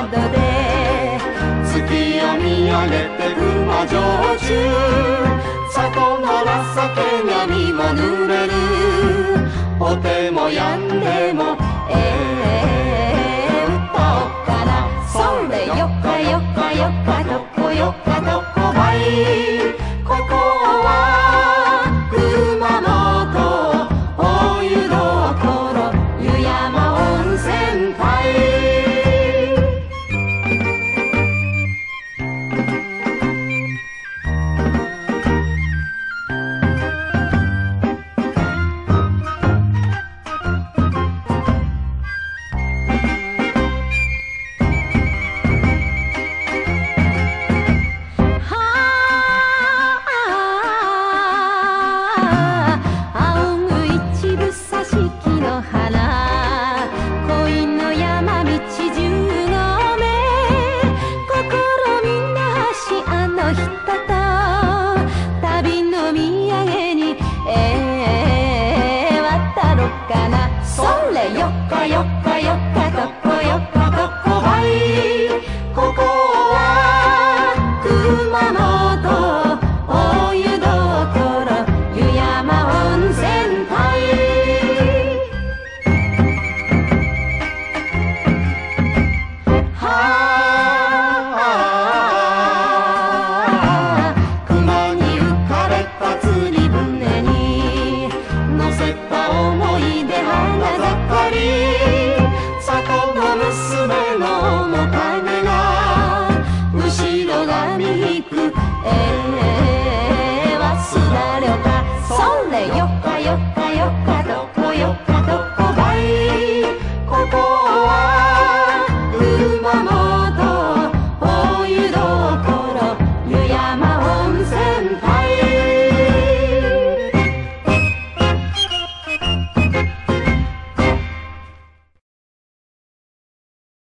どで月を見上げて熊城中里なら酒波も濡れるお手もやんでも歌おうかなそれよかよかよかどこよかどこばいここは熊本大湯どころ湯山温泉帯それよかよかよかどこよかどこばいここは熊本大湯どころ湯山温泉帯熊に浮かれた釣り船に乗せた思い出花盛り